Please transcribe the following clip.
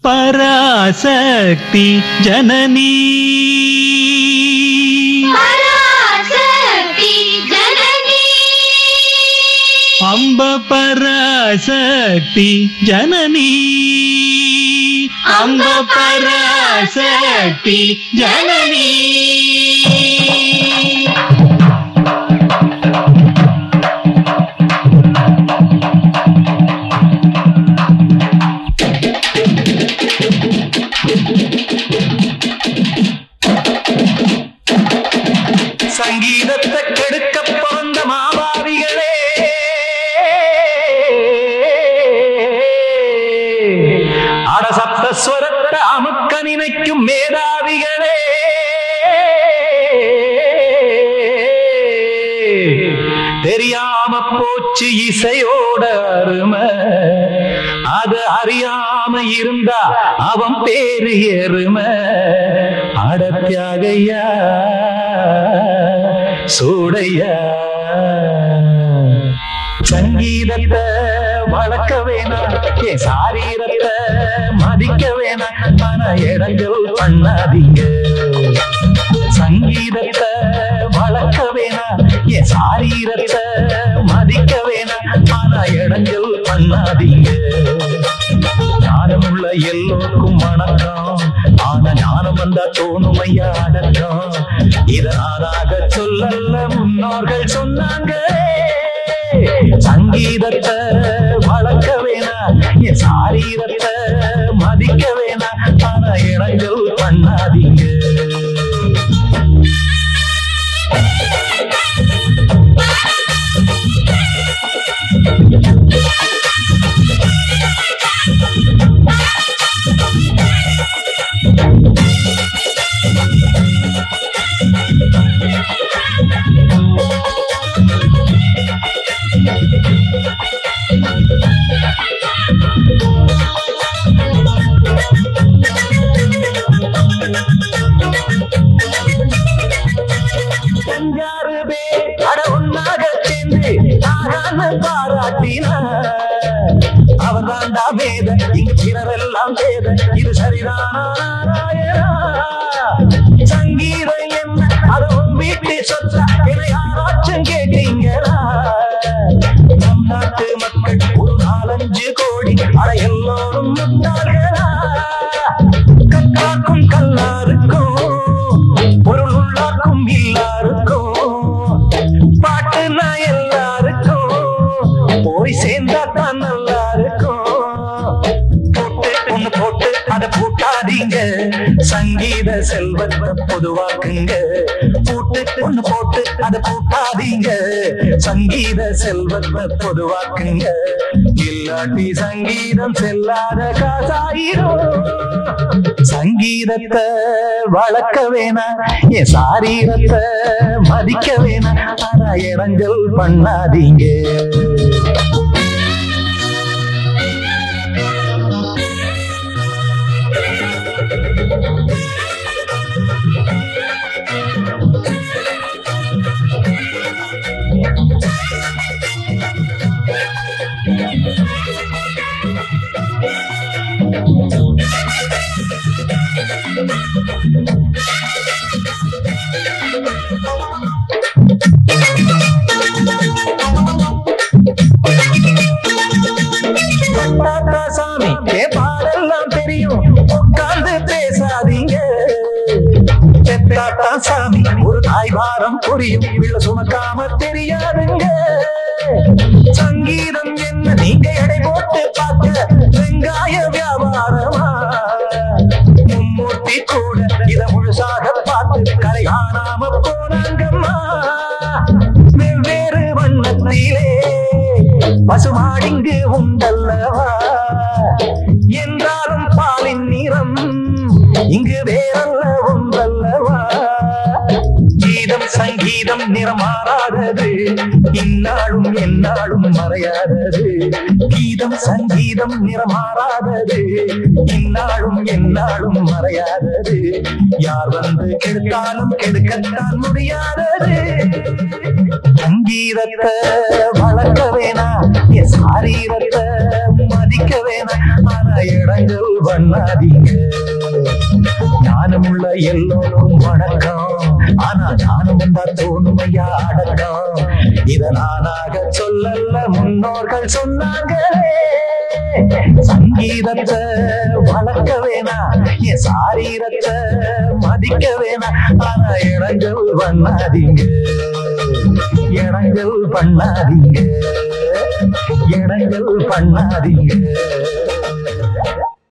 பராசக்தி ஜனனி அம்ப பராசக்தி ஜனனி அம்ப பராசக்தி ஜனனி சங்கீதத்தை கெடுக்க பிறந்த மாபாவிகளே, அடசப்த ஸ்வரத்தை அமுக்க நினைக்கும் மேதாவிகளே, தெரியாம போச்சு இசையோட அருமை, அது அறியாம இருந்தா அவன் பேரு எருமை. அடத்தியாகையா சூடையா சங்கீதத்தை வளர்க்க வேணாம், என் சாரீரத்தை மதிக்க வேணாம், மன இடங்கள் பண்ணாதீங்க. சங்கீதத்தை வளர்க்க வேணாம், என் சாரீரத்தை மதிக்க வேணாம், மன இடங்கள் பண்ணாதீங்க. ஞானமுள்ள எல்லோருக்கும் வணக்கம், ஆனா ஞானம் வந்தா தோணுமையா அடக்கம். இதனாக சொல்லல முன்னோர்கள் சொன்னாங்க. சங்கீதத்தை வளர்க்க வேணாம், என் சாரீரத்தை மதிக்க வேணாம், ஆனா இடங்கள் பண்ணாதீங்க. அவன் தாண்டா வேத, இங்கு சிலரெல்லாம் வேத, இது சரிதானா? சங்கீதம் என்ன அதுவும் வீட்டு சொத்தா என யாராச்சும் கேட்டீங்களா? நம் நாட்டு மக்கள் ஒரு 4-5 கோடி, அட எல்லோரும் முட்டாள்களா? கற்காக்கும் கல்லாருக்கும் பொருள் உள்ளாக்கும் எல்லாருக்கும் பாட்டுனா எல்லாருக்கும் போய் சேர்ந்தா தான் நல்லா இருக்கும். போட்டு ஒண்ணு போட்டு அதை பூட்டாதீங்க, சங்கீத செல்வத்தை பொதுவாக்குங்க. போட்டு ஒண்ணு போட்டு அதை பூட்டாதீங்க, சங்கீத செல்வத்தை பொதுவாக்குங்க. இல்லாட்டி சங்கீதம் செல்லாத காசாயிரும். சங்கீதத்தை வளர்க்க வேணாம், என் சாரீரத்தை மதிக்க வேணாம், ஆனா இடங்கள் பண்ணாதீங்க. சாமி பாடெல்லாம் தெரியும், உட்கார்ந்து பேசாதீங்க. பெத்தாட்டா சாமி ஒரு தாய் வாரம் புரியும், பிள்ளை சுமக்காம தெரியாதுங்க. சங்கீதம் என்ன நீங்க எடை போட்டு பார்க்க வெங்காய வியாபாரமா? மும்மூர்த்தி கூட இத முழுசாக பார்த்து கரை காணாம போனாங்கம்மா. வெவ்வேறு வண்ணத்திலே பசுமாடிங்கு உண்டல்லவா, என்றாலும் பாலின் நிறம் இங்கு வேறல்ல ஒன்றல்லவா. கீதம் சங்கீதம் நிறமாறாதது, இந்நாளும் எந்நாளும் மறையாதது. கீதம் சங்கீதம் நிறமாறாதது, இந்நாளும் எந்நாளும் மறையாதது. யார் வந்து கெடுத்தாலும் கெடுக்கத்தான் முடியாதது. சங்கீதத்தை வளர்க்க வேணாம், என் சாரீரத்தை மதிக்க வேணாம், ஆனா இடங்கள் பண்ணாதீங்க. ஞானமுள்ள எல்லோருக்கும் வணக்கம், ஆனா ஞானம் வந்தா தோணுமையா அடக்கம். இத நானாக சொல்லல, முன்னோர்கள் சொன்னாங்களே. சங்கீதத்தை வளர்க்க வேணாம், என் சாரீரத்தை மதிக்க வேணாம், ஆனா இடங்கள் பண்ணாதீங்க, இடங்கள் பண்ணாதீங்க, இடங்கள் பண்ணாதீங்க.